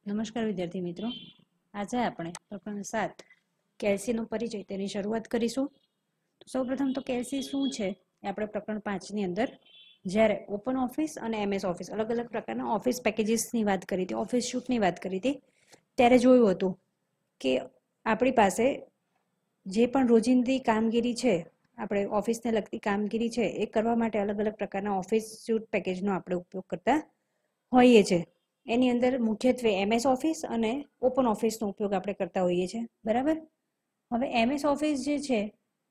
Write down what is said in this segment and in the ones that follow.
નમસ્કાર વિદ્યાર્થી મિત્રો, આજે આપણે પ્રકરણ 7 કેલ્સીનો પરિચય તેની શરૂઆત કરીશું. સૌપ્રથમ તો કેલ્સી શું છે એ આપણે પ્રકરણ 5 ની અંદર જ્યારે ઓપન ઓફિસ અને એમએસ ઓફિસ અલગ અલગ પ્રકારના ઓફિસ પેકેજીસની વાત કરી હતી, ઓફિસ શૂટની વાત કરી હતી, ત્યારે જોયું હતું કે આપણી પાસે જે પણ રોજિંદી કામગીરી છે, આપણે ઓફિસને લગતી કામગીરી છે એ કરવા માટે અલગ અલગ પ્રકારના ઓફિસ શૂટ પેકેજનો આપણે ઉપયોગ કરતા હોઈએ છીએ. એની અંદર મુખ્યત્વે એમએસ ઓફિસ અને ઓપન ઓફિસનો ઉપયોગ આપણે કરતા હોઈએ છીએ, બરાબર. હવે એમએસ ઓફિસ જે છે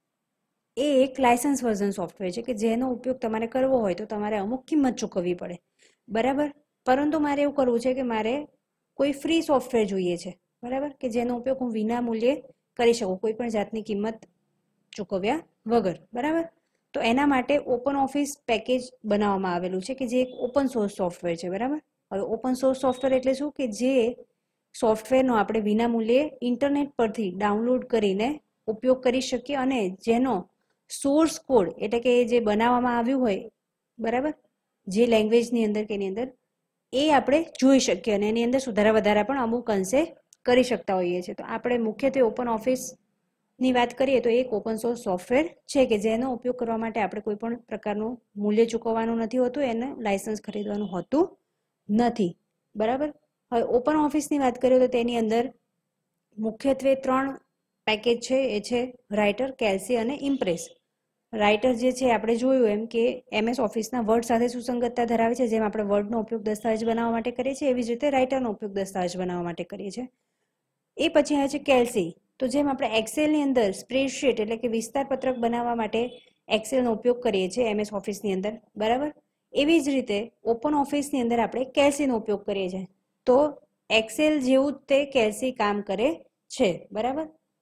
એ એક લાયસન્સ વર્ઝન સોફ્ટવેર છે કે જેનો ઉપયોગ તમારે કરવો હોય તો તમારે અમુક કિંમત ચૂકવવી પડે, બરાબર. પરંતુ મારે એવું કરવું છે કે મારે કોઈ ફ્રી સોફ્ટવેર જોઈએ છે, બરાબર, કે જેનો ઉપયોગ હું વિના મૂલ્યે કરી શકું, કોઈ પણ જાતની કિંમત ચૂકવ્યા વગર, બરાબર. તો એના માટે ઓપન ઓફિસ પેકેજ બનાવવામાં આવેલું છે કે જે એક ઓપન સોર્સ સોફ્ટવેર છે, બરાબર. હવે ઓપન સોર્સ સોફ્ટવેર એટલે શું કે જે સોફ્ટવેરનો આપણે વિના મૂલ્યે ઇન્ટરનેટ પરથી ડાઉનલોડ કરીને ઉપયોગ કરી શકીએ અને જેનો સોર્સ કોડ એટલે કે જે બનાવવામાં આવ્યું હોય, બરાબર, જે લેંગ્વેજની અંદર કે એની અંદર એ આપણે જોઈ શકીએ અને એની અંદર સુધારા વધારા પણ અમુક અંશે કરી શકતા હોઈએ છીએ. તો આપણે મુખ્યત્વે ઓપન ઓફિસની વાત કરીએ તો એક ઓપન સોર્સ સોફ્ટવેર છે કે જેનો ઉપયોગ કરવા માટે આપણે કોઈ પણ પ્રકારનું મૂલ્ય ચૂકવવાનું નથી હોતું, એને લાયસન્સ ખરીદવાનું હોતું નથી, બરાબર. હવે ઓપન ઓફિસની વાત કરીએ તો તેની અંદર મુખ્યત્વે 3 પેકેજ છે, એ છે રાઇટર, કેલ્સી અને ઇમ્પ્રેસ. રાઇટર જે છે આપણે જોયું એમ કે એમએસ ઓફિસના વર્ડ સાથે સુસંગતતા ધરાવે છે. જેમ આપણે વર્ડનો ઉપયોગ દસ્તાવેજ બનાવવા માટે કરીએ છીએ એવી જ રીતે રાઇટરનો ઉપયોગ દસ્તાવેજ બનાવવા માટે કરીએ છીએ. એ પછી આવે છે કેલ્સી. તો જેમ આપણે એક્સેલની અંદર સ્પ્રેડશીટ એટલે કે વિસ્તાર પત્રક બનાવવા માટે એક્સેલનો ઉપયોગ કરીએ છીએ એમએસ ઓફિસની અંદર, બરાબર, એવી જ રીતે ઓપન ઓફિસની અંદર આપણે કેલ્સીનો ઉપયોગ કરીએ છીએ. તો એક્સેલ જેવું જ તે કેલ્સી કામ કરે છે, બરાબર.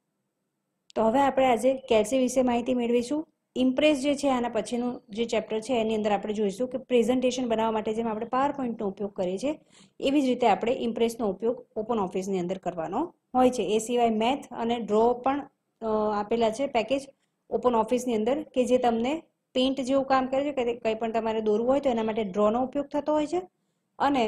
તો હવે આપણે આજે કેલ્સી વિશે માહિતી મેળવીશું. ઇમ્પ્રેસ જે છે આના પછીનું જે ચેપ્ટર છે એની અંદર આપણે જોઈશું કે પ્રેઝન્ટેશન બનાવવા માટે જેમ આપણે પાવર પોઈન્ટનો ઉપયોગ કરીએ છીએ એવી જ રીતે આપણે ઇમ્પ્રેસનો ઉપયોગ ઓપન ઓફિસની અંદર કરવાનો હોય છે. એ સિવાય મેથ અને ડ્રો પણ આપેલા છે પેકેજ ઓપન ઓફિસની અંદર કે જે તમને પેઇન્ટ જેવું કામ કરે છે કે કંઈ પણ તમારે દોરવું હોય તો એના માટે ડ્રોનો ઉપયોગ થતો હોય છે અને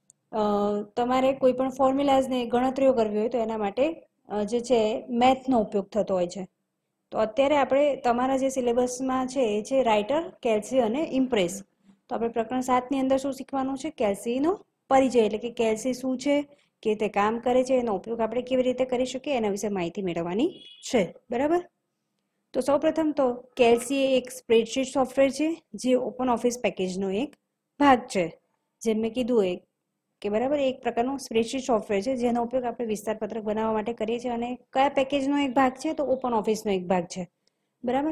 તમારે કોઈ પણ ફોર્મ્યુલાઝને ગણતરીઓ કરવી હોય તો એના માટે જે છે મેથનો ઉપયોગ થતો હોય છે. તો અત્યારે આપણે તમારા જે સિલેબસમાં છે એ છે રાઇટર, કેલ્સી અને ઇમ્પ્રેસ. તો આપણે પ્રકરણ 7ની અંદર શું શીખવાનું છે? કેલ્સીનો પરિચય એટલે કે કેલ્સી શું છે, કે તે કામ કરે છે, એનો ઉપયોગ આપણે કેવી રીતે કરી શકીએ એના વિશે માહિતી મેળવવાની છે, બરાબર. તો સૌપ્રથમ તો કેલ્સી એક સ્પ્રેડશીટ સોફ્ટવેર છે જે ઓપન ઓફિસ પેકેજનો એક ભાગ છે. જેમ મેં કીધું કે બરાબર એક પ્રકારનું સ્પ્રેડશીટ સોફ્ટવેર છે જેનો ઉપયોગ આપણે વિસ્તાર પત્રક બનાવવા માટે કરીએ છીએ અને કયા પેકેજનો એક ભાગ છે તો ઓપન ઓફિસનો એક ભાગ છે, બરાબર.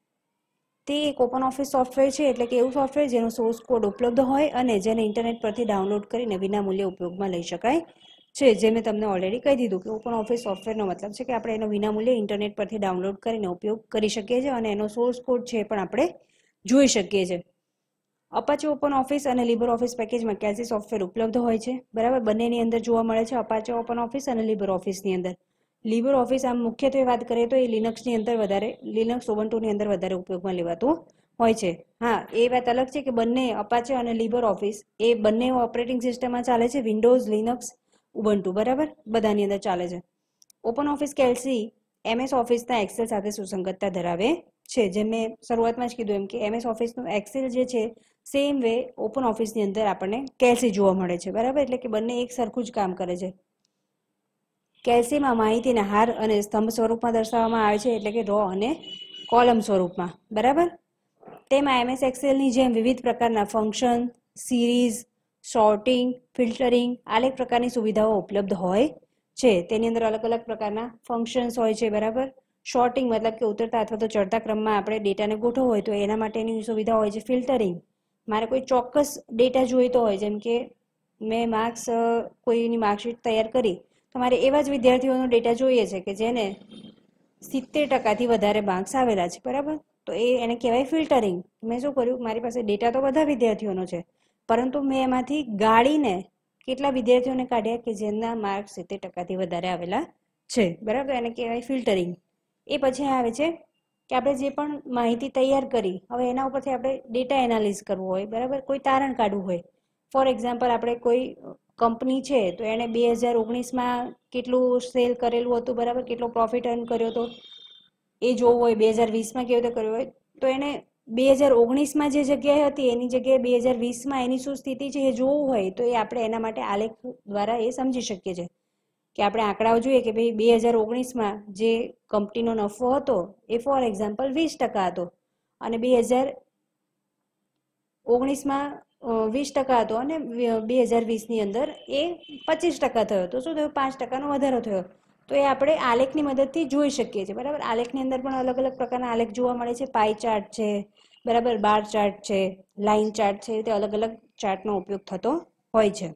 તે એક ઓપન ઓફિસ સોફ્ટવેર છે એટલે કે એવું સોફ્ટવેર જેનો સોર્સ કોડ ઉપલબ્ધ હોય અને જેને ઇન્ટરનેટ પરથી ડાઉનલોડ કરીને વિના મૂલ્યે ઉપયોગમાં લઈ શકાય છે. જે મેં તમને ઓલરેડી કહી દીધું કે ઓપન ઓફિસ સોફ્ટવેરનો મતલબ છે કે આપણે એનો વિના મૂલ્યે ઇન્ટરનેટ પરથી ડાઉનલોડ કરીને ઉપયોગ કરી શકીએ છીએ અને એનો સોર્સ કોડ છે એ પણ આપણે જોઈ શકીએ છીએ. અપાચે ઓપન ઓફિસ અને લિબર ઓફિસ પેકેજમાં કેલ્સી સોફ્ટવેર ઉપલબ્ધ હોય છે, બરાબર. બંનેની અંદર જોવા મળે છે અપાચે ઓપન ઓફિસ અને લિબર ઓફિસની અંદર. લિબર ઓફિસ આમ મુખ્યત્વે વાત કરીએ તો એ લિનક્સની અંદર વધારે, લિનક્સ ઉબુન્ટુની અંદર વધારે ઉપયોગમાં લેવાતું હોય છે. હા, એ વાત અલગ છે કે બંને અપાચે અને લિબર ઓફિસ એ બંને ઓપરેટિંગ સિસ્ટમમાં ચાલે છે, વિન્ડોઝ, લિનક્સ, ઉબુન્ટુ, બરાબર, બધાની અંદર ચાલે છે. ઓપન ઓફિસ કેલ્સી એમએસ ઓફિસના એક્સેલ સાથે સુસંગતતા ધરાવે છે. જેમ મેં શરૂઆતમાં જ કીધું એમ કે એમએસ ઓફિસનું એક્સેલ જે છે સેમ વે ઓપન ઓફિસની અંદર આપણને કેલ્સી જોવા મળે છે, બરાબર. એટલે કે બંને એક સરખું જ કામ કરે છે. કેલ્સીમાં માહિતીને હાર અને સ્તંભ સ્વરૂપમાં દર્શાવવામાં આવે છે એટલે કે રો અને કોલમ સ્વરૂપમાં, બરાબર. તેમાં એમએસ એક્સેલની જેમ વિવિધ પ્રકારના ફંક્શન, સિરીઝ, શોર્ટિંગ, ફિલ્ટરિંગ, આલેખ પ્રકારની સુવિધાઓ ઉપલબ્ધ હોય છે. તેની અંદર અલગ અલગ પ્રકારના ફંક્શન્સ હોય છે, બરાબર. શોર્ટિંગ મતલબ કે ઉતરતા અથવા તો ચડતા ક્રમમાં આપણે ડેટાને ગોઠવવો હોય તો એના માટેની સુવિધા હોય છે. ફિલ્ટરિંગ, મારે કોઈ ચોક્કસ ડેટા જોઈતો હોય, જેમ કે મેં માર્ક્સ કોઈની માર્કશીટ તૈયાર કરી તો મારે એવા જ વિદ્યાર્થીઓનો ડેટા જોઈએ છે કે જેને 70% વધારે માર્ક્સ આવેલા છે, બરાબર. તો એને કહેવાય ફિલ્ટરિંગ. મેં શું કર્યું, મારી પાસે ડેટા તો બધા વિદ્યાર્થીઓનો છે પરંતુ મેં એમાંથી ગાળીને કેટલા વિદ્યાર્થીઓને કાઢ્યા કે જેમના માર્ક્સ 70%થી વધારે આવેલા છે, બરાબર. એને કહેવાય ફિલ્ટરિંગ. એ પછી આવે છે કે આપણે જે પણ માહિતી તૈયાર કરી, હવે એના ઉપરથી આપણે ડેટા એનાલિસિસ કરવું હોય, બરાબર, કોઈ તારણ કાઢવું હોય. ફોર એક્ઝામ્પલ, આપણે કોઈ કંપની છે તો એણે 2019માં કેટલું સેલ કરેલું હતું, બરાબર, કેટલો પ્રોફિટ અર્ન કર્યો હતો એ જોવું હોય, 2020માં કેવી રીતે કર્યો હોય, તો એને 2019માં જે જગ્યાએ હતી એની જગ્યાએ 2020માં એની શું સ્થિતિ છે એ જોવું હોય તો એ આપણે એના માટે આલેખ દ્વારા એ સમજી શકીએ છીએ કે આપણે આંકડાઓ જોઈએ કે ભાઈ 2019માં જે કંપનીનો નફો હતો એ ફોર એક્ઝામ્પલ 20% હતો અને 2019માં 20% હતો અને 2020ની અંદર એ 25% થયો, તો શું થયું, 5%નો વધારો થયો. તો એ આપણે આલેખની મદદથી જોઈ શકીએ છીએ, બરાબર. આલેખની અંદર પણ અલગ અલગ પ્રકારના આલેખ જોવા મળે છે. પાઈ ચાર્ટ છે, બરાબર, બાર ચાર્ટ છે, લાઇન ચાર્ટ છે, તે અલગ અલગ ચાર્ટનો ઉપયોગ થતો હોય છે.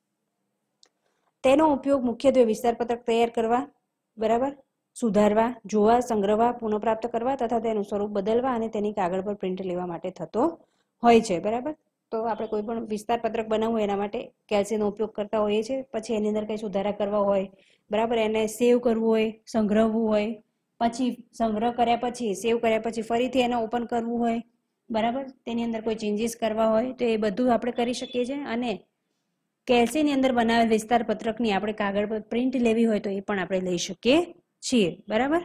તેનો ઉપયોગ મુખ્યત્વે વિસ્તારપત્રક તૈયાર કરવા, બરાબર, સુધારવા, જોવા, સંગ્રહવા, પુનઃપ્રાપ્ત કરવા તથા તેનું સ્વરૂપ બદલવા અને તેની કાગળ પર પ્રિન્ટ લેવા માટે થતો હોય છે, બરાબર. તો આપણે કોઈ પણ વિસ્તારપત્રક બનાવવું એના માટે કેલ્સીનો ઉપયોગ કરતા હોઈએ છીએ. પછી એની અંદર કંઈ સુધારા કરવા હોય, બરાબર, એને સેવ કરવું હોય, સંગ્રહવું હોય, પછી સંગ્રહ કર્યા પછી સેવ કર્યા પછી ફરીથી એને ઓપન કરવું હોય, બરાબર, તેની અંદર કોઈ ચેન્જીસ કરવા હોય તો એ બધું આપણે કરી શકીએ છીએ. અને કેલ્સીની અંદર બનાવેલ વિસ્તારપત્રકની આપણે કાગળ પર પ્રિન્ટ લેવી હોય તો એ પણ આપણે લઈ શકીએ છીએ, બરાબર.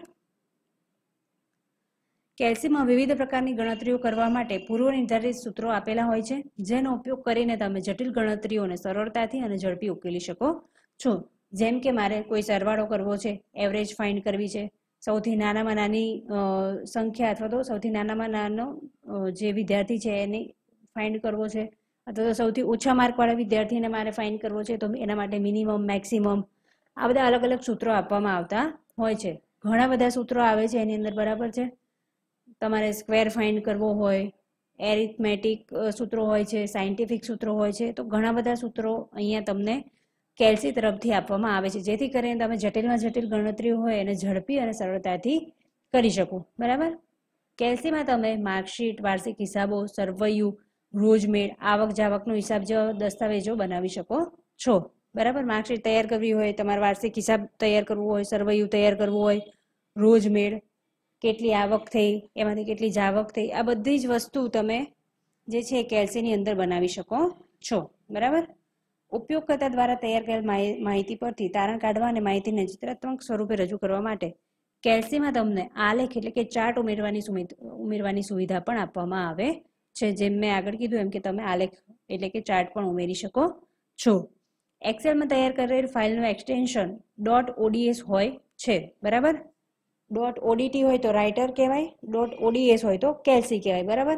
કેલ્સીમાં વિવિધ પ્રકારની ગણતરીઓ કરવા માટે પૂર્વ નિર્ધારિત સૂત્રો આપેલા હોય છે જેનો ઉપયોગ કરીને તમે જટિલ ગણતરીઓને સરળતાથી અને ઝડપી ઉકેલી શકો છો. જેમ કે મારે કોઈ સરવાળો કરવો છે, એવરેજ ફાઇન્ડ કરવી છે, સૌથી નાનામાં નાની સંખ્યા અથવા તો સૌથી નાનામાં નાનો જે વિદ્યાર્થી છે એને ફાઇન્ડ કરવો છે, અથવા તો સૌથી ઓછા માર્કવાળા વિદ્યાર્થીને મારે ફાઇન્ડ કરવો છે તો એના માટે મિનિમમ, મેક્સિમમ, આ બધા અલગ અલગ સૂત્રો આપવામાં આવતા હોય છે. ઘણા બધા સૂત્રો આવે છે એની અંદર, બરાબર છે. તમારે સ્ક્વેર ફાઇન્ડ કરવો હોય, એરિથમેટિક સૂત્રો હોય છે, સાયન્ટિફિક સૂત્રો હોય છે, તો ઘણા બધા સૂત્રો અહીંયા તમને કેલ્સી તરફથી આપવામાં આવે છે જેથી કરીને તમે જટિલમાં જટિલ ગણતરીઓ હોય એને ઝડપી અને સરળતાથી કરી શકો, બરાબર. કેલ્સીમાં તમે માર્કશીટ, વાર્ષિક હિસાબો, સરવૈયું, રોજમેળ, આવક જાવકનો હિસાબ જેવા દસ્તાવેજો બનાવી શકો છો, બરાબર. માર્કશીટ તૈયાર કરવી હોય, તમારે વાર્ષિક હિસાબ તૈયાર કરવું હોય, સરવૈયું તૈયાર કરવું હોય, રોજમેળ, કેટલી આવક થઈ, એમાંથી કેટલી જાવક થઈ, આ બધી જ વસ્તુ તમે જે છે કેલ્સીની અંદર બનાવી શકો છો, બરાબર. ઉપયોગકર્તા દ્વારા તૈયાર કરેલ માહિતી પરથી તારણ કાઢવા અને માહિતીને ચિત્રાત્મક સ્વરૂપે રજૂ કરવા માટે કેલ્સીમાં તમને આલેખ એટલે કે ચાર્ટ ઉમેરવાની સુવિધા પણ આપવામાં આવે છે. જેમ મેં આગળ કીધું એમ કે તમે આલેખ એટલે કે ચાર્ટ પણ ઉમેરી શકો છો. એક્સેલમાં તૈયાર કરેલ ફાઇલનું એક્સટેન્શન .ods હોય છે, બરાબર. .odt હોય તો રાઇટર કહેવાય, .ods હોય તો કેલ્સી કહેવાય, બરાબર.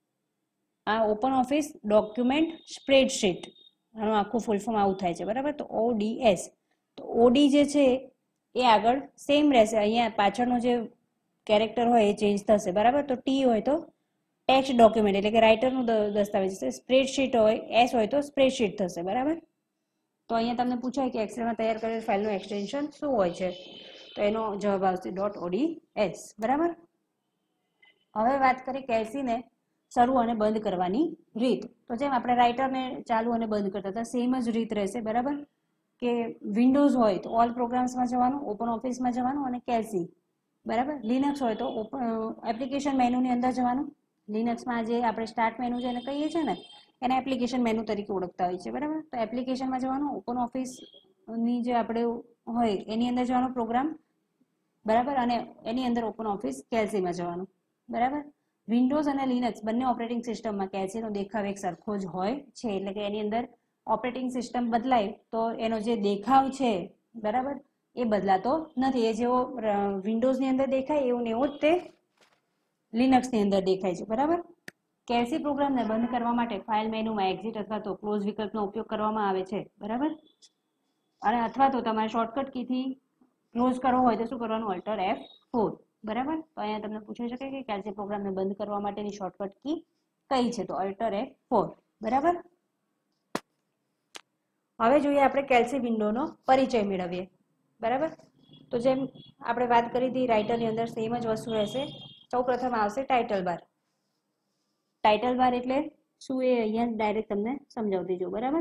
આ ઓપન ઓફિસ ડોક્યુમેન્ટ સ્પ્રેડશીટ આનું આખું ફૂલ ફોર્મ આવું થાય છે, બરાબર. તો ODS, તો ઓડી જે છે એ આગળ સેમ રહેશે, અહીંયા પાછળનો જે કેરેક્ટર હોય એ ચેન્જ થશે, બરાબર. તો ટી હોય તો ટેક્સ્ટ ડોક્યુમેન્ટ એટલે કે રાઇટરનું દસ્તાવેજ છે, સ્પ્રેડશીટ હોય, એસ હોય તો સ્પ્રેડશીટ થશે, બરાબર. તો અહીંયા તમને પૂછાય કે એક્સેલમાં તૈયાર કરેલ ફાઇલનું એક્સટેન્શન શું હોય છે, તો એનો જવાબ આવશે .ods, બરાબર. હવે વાત કરીએ કેલ્સીને શરૂ અને બંધ કરવાની રીત. તો જેમ આપણે રાઇટરને ચાલુ અને બંધ કરતા હતા સેમ જ રીત રહેશે, બરાબર. કે વિન્ડોઝ હોય તો ઓલ પ્રોગ્રામ્સમાં જવાનું, ઓપન ઓફિસમાં જવાનું અને કેલ્સી, બરાબર. લિનક્સ હોય તો એપ્લિકેશન મેનુની અંદર જવાનું. લિનક્સમાં જે આપણે સ્ટાર્ટ મેનુ છે એને કહીએ છીએ ને, એને એપ્લિકેશન મેનુ તરીકે ઓળખતા હોય છે, બરાબર. તો એપ્લિકેશનમાં જવાનું, ઓપન ઓફિસની જે આપણે હોય એની અંદર જવાનું પ્રોગ્રામ, બરાબર. અને એની અંદર ઓપન ઓફિસ કેલ્સીમાં જવાનું, બરાબર. વિન્ડોઝ અને લિનક્સ બંને ઓપરેટિંગ સિસ્ટમમાં કેલ્સીનો દેખાવ એક સરખો જ હોય છે, એટલે કે એની અંદર ઓપરેટિંગ સિસ્ટમ બદલાય તો એનો જે દેખાવ છે, બરાબર, એ બદલાતો નથી. એ જેવો વિન્ડોઝની અંદર દેખાય એવું ને એવું જ તે લિનક્સની અંદર દેખાય છે, બરાબર. કેલ્સી પ્રોગ્રામને બંધ કરવા માટે ફાઇલ મેનુમાં એક્ઝિટ અથવા તો ક્લોઝ વિકલ્પનો ઉપયોગ કરવામાં આવે છે, બરાબર. અને અથવા તો તમારે શોર્ટકટ કીથી ક્લોઝ કરવો હોય તો શું કરવાનું, Alt F4, બરાબર. તો અહીંયા તમને પૂછાઈ શકે કે કેલ્સી પ્રોગ્રામને બંધ કરવા માટેની શોર્ટકટ કી કઈ છે, તો Alt F4, બરાબર. હવે જોઈએ આપણે કેલ્સી વિન્ડોનો પરિચય મેળવીએ, બરાબર. તો જેમ આપણે વાત કરી હતી રાઇટરની અંદર સેમ જ વસ્તુ રહેશે. સૌ પ્રથમ આવશે ટાઇટલ બાર. ટાઇટલ બાર એટલે શું એ અહીંયા ડાયરેક્ટ તમને સમજાવતી જો, બરાબર.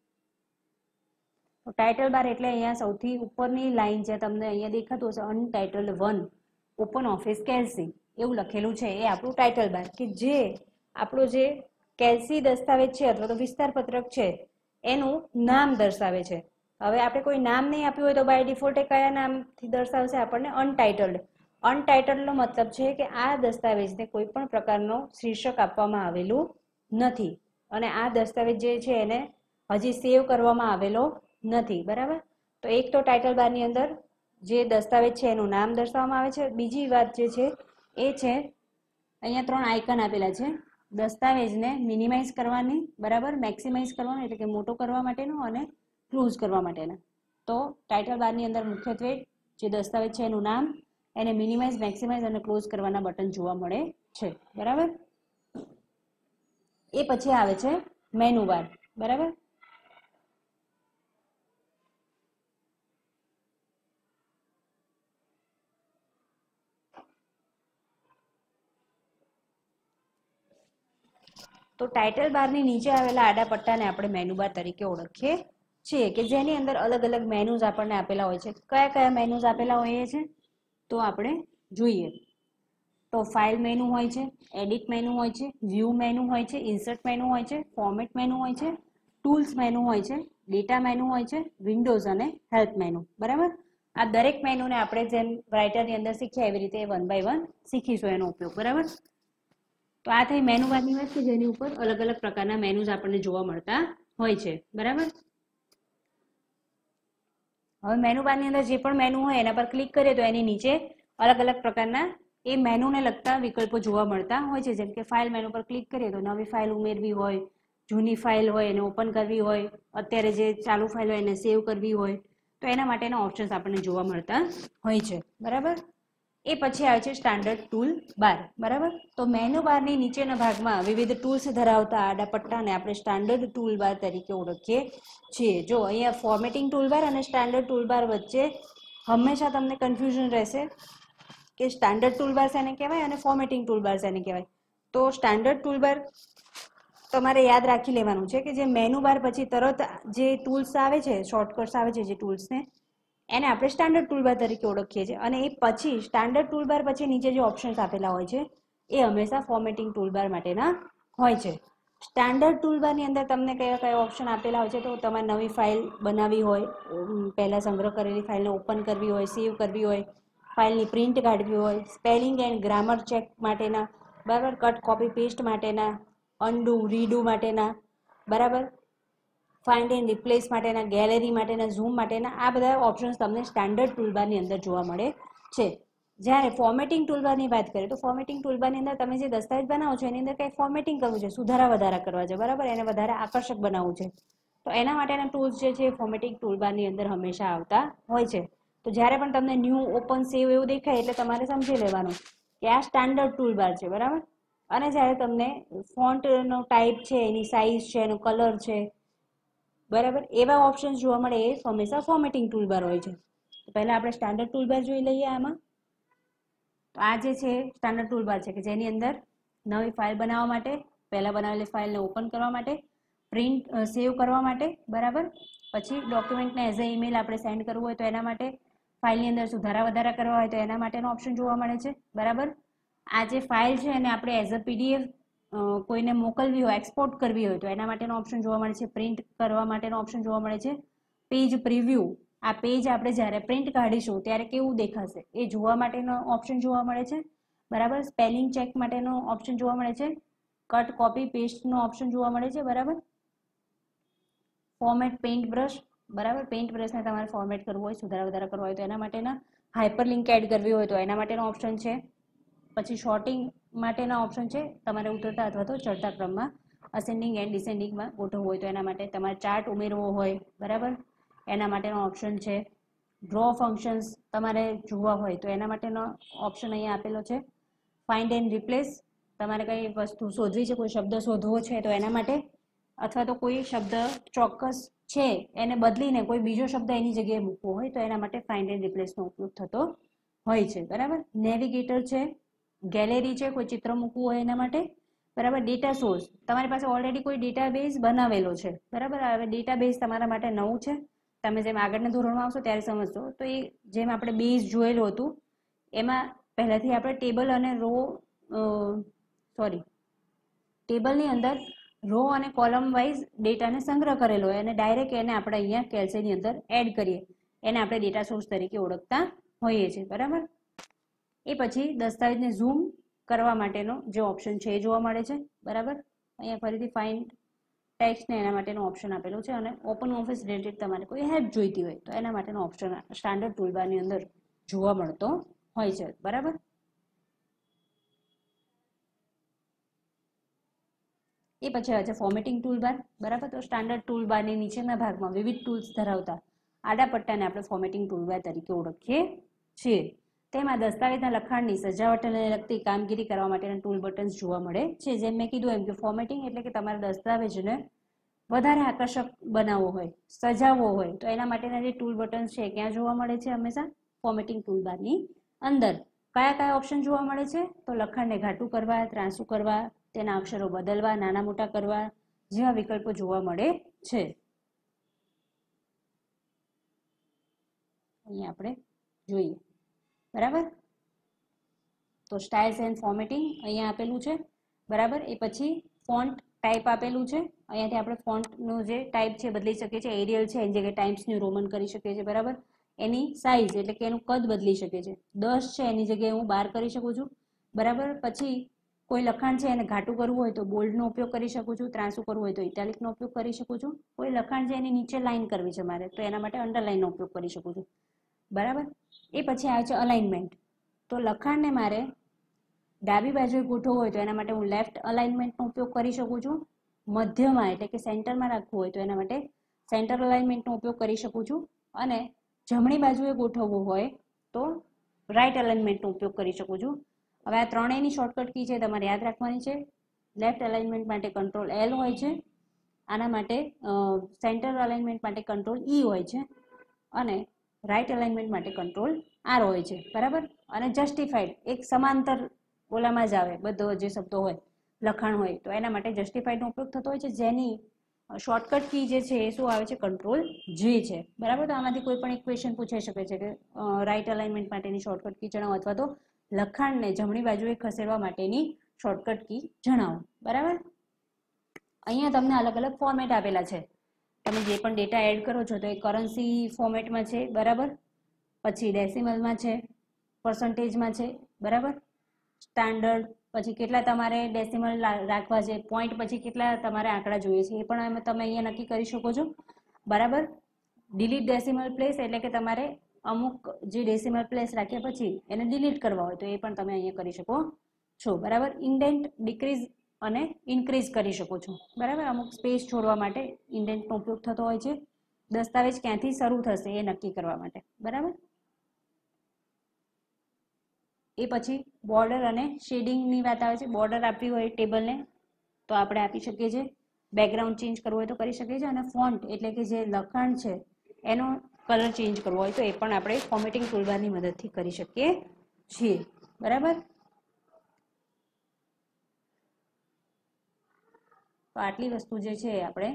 તો ટાઇટલ બાર એટલે અહીંયા સૌથી ઉપરની લાઈન છે તમને અહીંયા દેખાતું હશે, અનટાઇટલ્ડ 1 ઓપન ઓફિસ કેલ્સી એવું લખેલું છે, એ આપણું ટાઇટલ બાર, કે જે આપણો જે કેલ્સી દસ્તાવેજ છે અથવા તો વિસ્તાર પત્રક છે એનું નામ દર્શાવે છે. હવે આપણે કોઈ નામ નહીં આપ્યું હોય તો બાય ડિફોલ્ટ કયા નામથી દર્શાવશે આપણને? અનટાઇટલ્ડ. અનટાઇટલ્ડનો મતલબ છે કે આ દસ્તાવેજને કોઈ પણ પ્રકારનો શીર્ષક આપવામાં આવેલું નથી અને આ દસ્તાવેજ જે છે એને હજી સેવ કરવામાં આવેલો નથી. બરાબર, તો એક તો ટાઇટલ બારની અંદર જે દસ્તાવેજ છે એનું નામ દર્શાવવામાં આવે છે. બીજી વાત જે છે એ છે અહીંયા 3 આઇકન આપેલા છે દસ્તાવેજને મિનિમાઇઝ કરવાની, બરાબર, મેક્સિમાઇઝ કરવાનું એટલે કે મોટો કરવા માટેનું અને ક્લોઝ કરવા માટેના. તો ટાઇટલ બારની અંદર મુખ્યત્વે જે દસ્તાવેજ છે એનું નામ, એને મિનિમાઇઝ, મેક્સિમાઇઝ અને ક્લોઝ કરવાના બટન જોવા મળે છે. બરાબર, એ પછી આવે છે મેનુ બાર. બરાબર, તો ટાઇટલ બારની નીચે આવેલા આડા પટ્ટાને આપણે મેનુ બાર તરીકે ઓળખીએ છીએ કે જેની અંદર અલગ અલગ મેનુઝ આપણને આપેલા હોય છે. કયા કયા મેનુઝ આપેલા હોય છે તો આપણે જોઈએ તો ફાઇલ મેનુ હોય છે, એડિટ મેનુ હોય છે, વ્યૂ મેનુ હોય છે, ઇન્સર્ટ મેનુ હોય છે, ફોર્મેટ મેનુ હોય છે, ટૂલ્સ મેનુ હોય છે, ડેટા મેનુ હોય છે, વિન્ડોઝ અને હેલ્પ મેનુ. બરાબર, આ દરેક મેનુને આપણે જેમ રાઇટરની અંદર શીખ્યા એવી રીતે 1 by 1 શીખીશું એનો ઉપયોગ. બરાબર, તો આ થઈ મેનુ બારની વાત છે જેની ઉપર અલગ અલગ પ્રકારના મેનુઝ આપણને જોવા મળતા હોય છે. બરાબર, હવે મેનુ બારની અંદર જે પણ મેનુ હોય એના પર ક્લિક કરીએ તો એની નીચે અલગ અલગ પ્રકારના એ મેનુને લગતા વિકલ્પો જોવા મળતા હોય છે. જેમ કે ફાઇલ મેનુ પર ક્લિક કરીએ તો નવી ફાઇલ ઉમેરવી હોય, જૂની ફાઇલ હોય એને ઓપન કરવી હોય, અત્યારે જે ચાલુ ફાઇલ હોય એને સેવ કરવી હોય, તો એના માટેના ઓપ્શન્સ આપણને જોવા મળતા હોય છે. બરાબર, એ પછી આવે છે સ્ટાન્ડર્ડ ટૂલ બાર. બરાબર, તો મેનુ બારની નીચેના ભાગમાં વિવિધ ટૂલ્સ ધરાવતા આડા પટ્ટાને આપણે સ્ટાન્ડર્ડ ટૂલ બાર તરીકે ઓળખીએ છીએ. જો અહીંયા ફોર્મેટિંગ ટૂલબાર અને સ્ટાન્ડર્ડ ટૂલબાર વચ્ચે હંમેશા તમને કન્ફ્યુઝન રહેશે કે સ્ટાન્ડર્ડ ટૂલબાર શેને કહેવાય અને ફોર્મેટિંગ ટૂલબાર શેને કહેવાય. તો સ્ટાન્ડર્ડ ટૂલબાર તમારે યાદ રાખી લેવાનું છે કે જે મેનુ બાર પછી તરત જે ટૂલ્સ આવે છે, શોર્ટકટ્સ આવે છે જે ટૂલ્સને, એને આપણે સ્ટાન્ડર્ડ ટૂલબાર તરીકે ઓળખીએ છીએ. અને એ પછી સ્ટાન્ડર્ડ ટૂલબાર પછી નીચે જે ઓપ્શન્સ આપેલા હોય છે એ હંમેશા ફોર્મેટિંગ ટૂલબાર માટેના હોય છે. સ્ટાન્ડર્ડ ટૂલબારની અંદર તમને કયા કયા ઓપ્શન આપેલા હોય છે તો તમારે નવી ફાઇલ બનાવવી હોય, પહેલાં સંગ્રહ કરેલી ફાઇલને ઓપન કરવી હોય, સેવ કરવી હોય, ફાઇલની પ્રિન્ટ કાઢવી હોય, સ્પેલિંગ એન્ડ ગ્રામર ચેક માટેના, બરાબર, કટ કોપી પેસ્ટ માટેના, અનડુ રીડુ માટેના, બરાબર, ફાઇન્ડ એન્ડ રિપ્લેસ માટેના, ગેલેરી માટેના, ઝૂમ માટેના, આ બધા ઓપ્શન્સ તમને સ્ટાન્ડર્ડ ટૂલબારની અંદર જોવા મળે છે. જ્યારે ફોર્મેટિંગ ટૂલબારની વાત કરીએ તો ફોર્મેટિંગ ટૂલબારની અંદર તમે જે દસ્તાવેજ બનાવો છો એની અંદર કંઈ ફોર્મેટિંગ કરવું છે, સુધારા વધારા કરવા છે, બરાબર, એને વધારે આકર્ષક બનાવવું છે, તો એના માટેના ટૂલ્સ જે છે ફોર્મેટિંગ ટૂલબારની અંદર હંમેશા આવતા હોય છે. તો જ્યારે પણ તમને ન્યૂ, ઓપન, સેવ એવું દેખાય એટલે તમારે સમજી લેવાનું કે આ સ્ટાન્ડર્ડ ટૂલબાર છે. બરાબર, અને જ્યારે તમને ફોન્ટનો ટાઈપ છે, એની સાઇઝ છે, એનો કલર છે, બરાબર, એવા ઓપ્શન્સ જોવા મળે એ હંમેશા ફોર્મેટિંગ ટૂલબાર હોય છે. તો પહેલાં આપણે સ્ટાન્ડર્ડ ટૂલબાર જોઈ લઈએ. આમાં તો આ જે છે સ્ટાન્ડર્ડ ટૂલબાર છે કે જેની અંદર નવી ફાઇલ બનાવવા માટે, પહેલાં બનાવેલી ફાઇલને ઓપન કરવા માટે, પ્રિન્ટ સેવ કરવા માટે, બરાબર, પછી ડોક્યુમેન્ટને એઝ અ ઈમેલ આપણે સેન્ડ કરવું હોય તો એના માટે, ફાઇલની અંદર સુધારા વધારા કરવા હોય તો એના માટેનો ઓપ્શન જોવા મળે છે. બરાબર, આ જે ફાઇલ છે એને આપણે એઝ અ પીડીએફ કોઈને મોકલવી હોય, એક્સપોર્ટ કરવી હોય તો એના માટેનો ઓપ્શન જોવા મળે છે. પ્રિન્ટ કરવા માટેનો ઓપ્શન જોવા મળે છે. પેજ પ્રિવ્યૂ, આ પેજ આપણે જ્યારે પ્રિન્ટ કાઢીશું ત્યારે કેવું દેખાશે એ જોવા માટેનો ઓપ્શન જોવા મળે છે. બરાબર, સ્પેલિંગ ચેક માટેનો ઓપ્શન જોવા મળે છે. કટ કોપી પેસ્ટનો ઓપ્શન જોવા મળે છે. બરાબર, ફોર્મેટ પેઇન્ટ બ્રશ, બરાબર, પેઇન્ટ બ્રશને તમારે ફોર્મેટ કરવું હોય, સુધારા વધારા કરવા હોય તો એના માટેના, હાઇપરલિંક એડ કરવી હોય તો એના માટેનો ઓપ્શન છે. પછી શોર્ટિંગ માટેના ઓપ્શન છે, તમારે ઉતરતા અથવા તો ચડતા ક્રમમાં અસેન્ડિંગ એન્ડ ડિસેન્ડિંગમાં ગોઠવવું હોય તો એના માટે, તમારે ચાર્ટ ઉમેરવો હોય, બરાબર, એના માટેનો ઓપ્શન છે. ડ્રો ફંક્શન્સ તમારે જોવા હોય તો એના માટેનો ઓપ્શન અહીંયા આપેલો છે. ફાઇન્ડ એન્ડ રિપ્લેસ, તમારે કંઈ વસ્તુ શોધવી છે, કોઈ શબ્દ શોધવો છે તો એના માટે, અથવા તો કોઈ શબ્દ ચોક્કસ છે એને બદલીને કોઈ બીજો શબ્દ એની જગ્યાએ મૂકવો હોય તો એના માટે ફાઇન્ડ એન્ડ રિપ્લેસનો ઉપયોગ થતો હોય છે. બરાબર, નેવિગેટર છે, ગેલેરી છે, કોઈ ચિત્ર મૂકવું હોય એના માટે, બરાબર, ડેટા સોર્સ, તમારી પાસે ઓલરેડી કોઈ ડેટાબેઝ બનાવેલો છે, બરાબર, હવે ડેટાબેઝ તમારા માટે નવું છે, તમે જેમ આગળના ધોરણમાં આવશો ત્યારે સમજશો. તો એ જેમ આપણે બેઝ જોયેલું હતું એમાં પહેલાંથી આપણે ટેબલ અને રો, ટેબલની અંદર રો અને કોલમ વાઇઝ ડેટાને સંગ્રહ કરેલો હોય અને ડાયરેક્ટ એને આપણે અહીંયા કેલ્સીની અંદર એડ કરીએ, એને આપણે ડેટા સોર્સ તરીકે ઓળખતા હોઈએ છીએ, બરાબર. એ પછી દસ્તાવેજને ઝૂમ કરવા માટેનો જે ઓપ્શન છે એ જોવા મળે છે, બરાબર. અહીંયા ફરીથી ફાઇન્ડ ટેક્સ્ટ ને એના માટેનો ઓપ્શન આપેલો છે અને ઓપન ઓફિસ રિલેટેડ તમારે કોઈ હેલ્પ જોઈતી હોય તો એના માટેનો ઓપ્શન સ્ટાન્ડર્ડ ટૂલબારની અંદર જોવા મળતો હોય છે, બરાબર. એ પછી આવે છે ફોર્મેટિંગ ટૂલબાર, બરાબર. તો સ્ટાન્ડર્ડ ટૂલબારની નીચેના ભાગમાં વિવિધ ટૂલ્સ ધરાવતા આડા પટ્ટાને આપણે ફોર્મેટિંગ ટૂલબાર તરીકે ઓળખીએ છીએ. તેમાં દસ્તાવેજના લખાણની સજાવટને લગતી કામગીરી કરવા માટેના ટૂલ બટન્સ જોવા મળે છે. જેમ મેં કીધું એમ કે ફોર્મેટિંગ એટલે કે તમારા દસ્તાવેજને વધારે આકર્ષક બનાવવો હોય, સજાવવો હોય તો એના માટેના જે ટૂલ બટન્સ છે ક્યાં જોવા મળે છે? હંમેશા ફોર્મેટિંગ ટૂલબારની અંદર. કયા કયા ઓપ્શન જોવા મળે છે? તો લખાણને ઘાટું કરવા, ત્રાંસુ કરવા, તેના અક્ષરો બદલવા, નાના મોટા કરવા જેવા વિકલ્પો જોવા મળે છે. અહીંયા આપણે જોઈએ, બરાબર. તો સ્ટાઇલ્સ એન્ડ ફોર્મેટિંગ અહીંયા આપેલું છે, બરાબર. એ પછી ફોન્ટ ટાઈપ આપેલું છે. અહીંયાથી આપણે ફોન્ટનો જે ટાઈપ છે બદલી શકીએ છીએ. એરિયલ છે એની જગ્યાએ ટાઈમ્સ ન્યૂ રોમન કરી શકીએ છીએ, બરાબર. એની સાઇઝ એટલે કે એનું કદ બદલી શકે છે. 10 છે એની જગ્યાએ હું 12 કરી શકું છું, બરાબર. પછી કોઈ લખાણ છે એને ઘાટું કરવું હોય તો બોલ્ડનો ઉપયોગ કરી શકું છું, ત્રાંસુ કરવું હોય તો ઇટાલિકનો ઉપયોગ કરી શકું છું. કોઈ લખાણ છે એની નીચે લાઈન કરવી છે મારે તો એના માટે અંડરલાઈનનો ઉપયોગ કરી શકું છું, બરાબર. એ પછી આવે છે અલાઇનમેન્ટ. તો લખાણને મારે ડાબી બાજુએ ગોઠવવું હોય તો એના માટે હું લેફ્ટ અલાઇનમેન્ટનો ઉપયોગ કરી શકું છું. મધ્યમાં એટલે કે સેન્ટરમાં રાખવું હોય તો એના માટે સેન્ટર અલાઇનમેન્ટનો ઉપયોગ કરી શકું છું. અને જમણી બાજુએ ગોઠવવું હોય તો રાઇટ અલાઇનમેન્ટનો ઉપયોગ કરી શકું છું. હવે આ ત્રણેયની શોર્ટકટ કી છે તમારે યાદ રાખવાની છે. લેફ્ટ અલાઇનમેન્ટ માટે કંટ્રોલ L હોય છે, આના માટે સેન્ટર અલાઇનમેન્ટ માટે કંટ્રોલ E હોય છે અને રાઇટ અલાઇનમેન્ટ માટે કંટ્રોલ R હોય છે, બરાબર. અને જસ્ટિફાઈડ એક સમાંતર ઓલામાં જ આવે બધો જે શબ્દો હોય, લખાણ હોય તો એના માટે જસ્ટિફાઈડનો ઉપયોગ થતો હોય છે, જેની શોર્ટકટ કી જે છે એ શું આવે છે? કંટ્રોલ G છે, બરાબર. તો આમાંથી કોઈ પણ એક ક્વેશ્ચન પૂછાઈ શકે છે કે રાઇટ અલાઇનમેન્ટ માટેની શોર્ટકટ કી જણાવો અથવા તો લખાણને જમણી બાજુએ ખસેડવા માટેની શોર્ટકટ કી જણાવો, બરાબર. અહીંયા તમને અલગ અલગ ફોર્મેટ આપેલા છે. તમે જે પણ ડેટા એડ કરો છો તો એ કરન્સી ફોર્મેટમાં છે, બરાબર. પછી ડેસિમલમાં છે, પર્સન્ટેજમાં છે, બરાબર. સ્ટાન્ડર્ડ, પછી કેટલા તમારે ડેસિમલ રાખવા છે, પોઈન્ટ પછી કેટલા તમારે આંકડા જોઈએ છે એ પણ તમે અહીંયા નક્કી કરી શકો છો, બરાબર. ડિલીટ ડેસિમલ પ્લેસ એટલે કે તમારે અમુક જે ડેસિમલ પ્લેસ રાખ્યા પછી એને ડિલીટ કરવા હોય તો એ પણ તમે અહીંયા કરી શકો છો, બરાબર. ઇન્ડેન્ટ ડિક્રીઝ અને ઇન્ક્રીઝ કરી શકો છો, બરાબર. અમુક સ્પેસ છોડવા માટે ઇન્ડેન્ટનો ઉપયોગ થતો હોય છે. દસ્તાવેજ ક્યાંથી શરૂ થશે એ નક્કી કરવા માટે, બરાબર. એ પછી બોર્ડર અને શેડિંગની વાત આવે છે. બોર્ડર આપવી હોય ટેબલને તો આપણે આપી શકીએ છીએ. બેકગ્રાઉન્ડ ચેન્જ કરવું હોય તો કરી શકીએ છીએ. અને ફોન્ટ એટલે કે જે લખાણ છે એનો કલર ચેન્જ કરવો હોય તો એ પણ આપણે ફોર્મેટિંગ ટૂલબારની મદદથી કરી શકીએ છીએ, બરાબર. તો આટલી વસ્તુ જે છે આપણે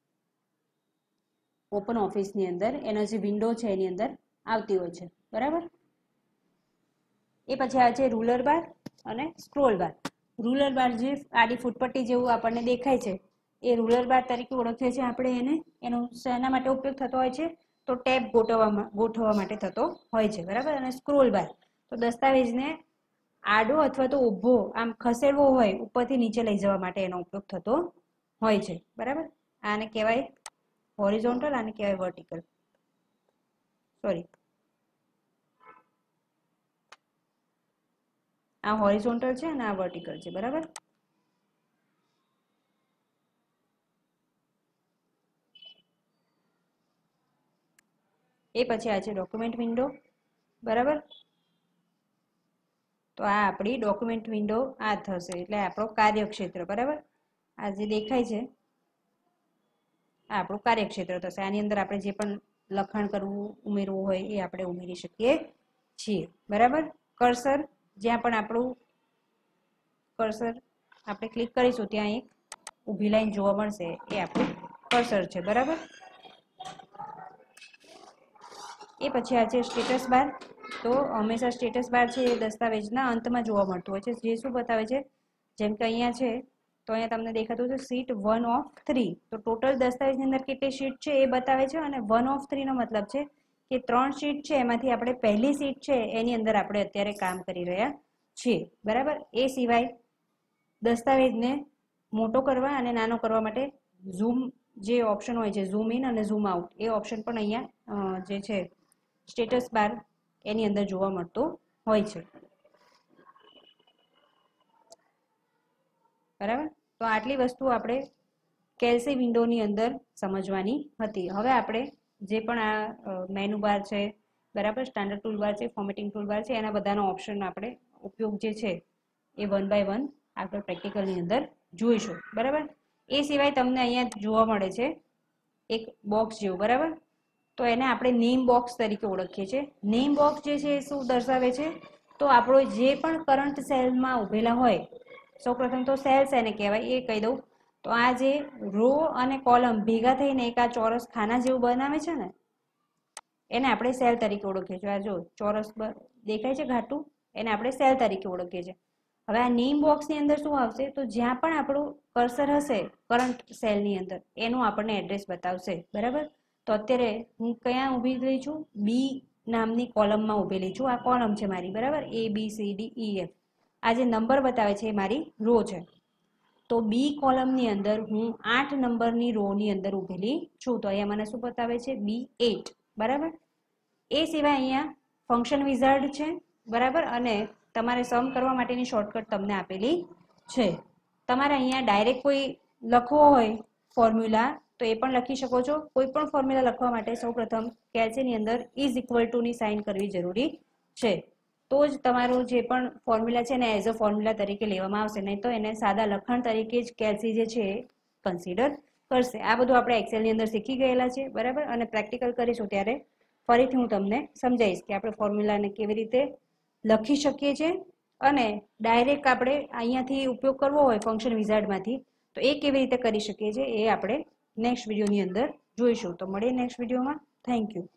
ઓપન ઓફિસની અંદર એનો જે વિન્ડો છે એની અંદર આવતી હોય છે, બરાબર. એ પછી આવે છે રૂલર બાર અને સ્ક્રોલ બાર. રૂલર બાર જે આડી ફૂટપટ્ટી જેવું આપણને દેખાય છે એ રૂલર બાર તરીકે ઓળખીએ છીએ આપણે એને. એનો શેના માટે ઉપયોગ થતો હોય છે? તો ટેબ ગોઠવવા માટે થતો હોય છે, બરાબર. અને સ્ક્રોલ બાર તો દસ્તાવેજને આડો અથવા તો ઊભો આમ ખસેડવો હોય ઉપરથી નીચે લઈ જવા માટે એનો ઉપયોગ થતો હોય છે, બરાબર. આને કહેવાય હોરિઝોન્ટલ, આને કહેવાય વર્ટિકલ. સોરી, આ હોરિઝોન્ટલ છે અને આ વર્ટિકલ છે, બરાબર. એ પછી આ છે ડોક્યુમેન્ટ વિન્ડો, બરાબર. તો આ આપણી ડોક્યુમેન્ટ વિન્ડો આ થશે એટલે આપણો કાર્યક્ષેત્ર, બરાબર. આ જે દેખાય છે આ આપણું કાર્યક્ષેત્ર થશે. આની અંદર આપણે જે પણ લખાણ કરવું ઉમેરવું હોય એ આપણે ઉમેરી શકીએ છીએ, બરાબર. કર્સર, જ્યાં પણ આપણું કર્સર આપણે ક્લિક કરીશું ત્યાં એક ઊભી લાઈન જોવા મળશે એ આપણું કર્સર છે, બરાબર. એ પછી આ છે સ્ટેટસ બાર. તો હંમેશા સ્ટેટસ બાર છે એ દસ્તાવેજના અંતમાં જોવા મળતું હોય છે. જે શું બતાવે છે? જેમ કે અહીંયા છે તો અહીંયા તમને દેખાતું છે શીટ 1 of 3. તો ટોટલ દસ્તાવેજની અંદર કેટલી શીટ છે એ બતાવે છે, અને 1 of 3 નો મતલબ છે કે 3 શીટ છે એમાંથી આપણે પહેલી શીટ છે એની અંદર આપણે અત્યારે કામ કરી રહ્યા છીએ, બરાબર. એ સિવાય દસ્તાવેજને મોટો કરવા અને નાનો કરવા માટે ઝૂમ જે ઓપ્શન હોય છે, ઝૂમ ઇન અને ઝૂમ આઉટ, એ ઓપ્શન પણ અહીંયા જે છે સ્ટેટસ બાર એની અંદર જોવા મળતો હોય છે, બરાબર. તો આટલી વસ્તુ આપણે કેલ્સી વિન્ડોની અંદર સમજવાની હતી. હવે આપણે જે પણ આ મેનુ બાર છે, બરાબર, સ્ટાન્ડર્ડ ટૂલ બાર છે, ફોર્મેટિંગ ટૂલ બાર છે, એના બધાનો ઓપ્શન આપણે ઉપયોગ જે છે એ 1 by 1 આપણે પ્રેક્ટિકલની અંદર જોઈશું, બરાબર. એ સિવાય તમને અહીંયા જોવા મળે છે એક બોક્સ જેવું, બરાબર. તો એને આપણે નેમ બોક્સ તરીકે ઓળખીએ છીએ. નેમ બોક્સ જે છે એ શું દર્શાવે છે, તો આપણો જે પણ કરંટ સેલમાં ઉભેલા હોય, સૌપ્રથમ તો સેલ્સ એને કહેવાય એ કહી દઉં. તો આ જે રો અને કોલમ ભેગા થઈને એક આ ચોરસ ખાના જેવું બનાવે છે ને, એને આપણે સેલ તરીકે ઓળખીએ છીએ. આ જો ચોરસ દેખાય છે ઘાટું, એને આપણે સેલ તરીકે ઓળખીએ છીએ. હવે આ નેમ બોક્સની અંદર શું આવશે, તો જ્યાં પણ આપણું કર્સર હશે કરંટ સેલની અંદર એનું આપણને એડ્રેસ બતાવશે, બરાબર. તો અત્યારે હું ક્યાં ઊભી રહી છું, બી નામની કોલમમાં ઊભેલી છું. આ કોલમ છે મારી, બરાબર, ABCDEF. આ જે નંબર બતાવે છે એ મારી રો છે. તો બી કોલમની અંદર હું 8 નંબરની રોની અંદર ઊભેલી છું. તો અહીંયા મને શું બતાવે છે, B8, બરાબર. એ સિવાય અહીંયા ફંક્શન વિઝાર્ડ છે, બરાબર, અને તમારે સમ કરવા માટેની શોર્ટકટ તમને આપેલી છે. તમારે અહીંયા ડાયરેક્ટ કોઈ લખવો હોય ફોર્મ્યુલા તો એ પણ લખી શકો છો. કોઈ પણ ફોર્મ્યુલા લખવા માટે સૌપ્રથમ કેલ્સીની અંદર ઇઝ ઇક્વલ ટુ ની સાઇન કરવી જરૂરી છે. તો જ તમારું જે પણ ફોર્મ્યુલા છે ને એઝ અ ફોર્મ્યુલા તરીકે લેવામાં આવશે, નહીં તો એને સાદા લખાણ તરીકે જ કેલ્સી જે છે એ કન્સિડર કરશે. આ બધું આપણે એક્સેલની અંદર શીખી ગયેલા છે, બરાબર. અને પ્રેક્ટિકલ કરીશું ત્યારે ફરીથી હું તમને સમજાવીશ કે આપણે ફોર્મ્યુલાને કેવી રીતે લખી શકીએ છીએ, અને ડાયરેક્ટ આપણે અહીંયાથી ઉપયોગ કરવો હોય ફંક્શન વિઝાર્ડમાંથી તો એ કેવી રીતે કરી શકીએ છીએ એ આપણે નેક્સ્ટ વિડીયોની અંદર જોઈશું. તો મળીએ નેક્સ્ટ વિડીયોમાં. Thank you.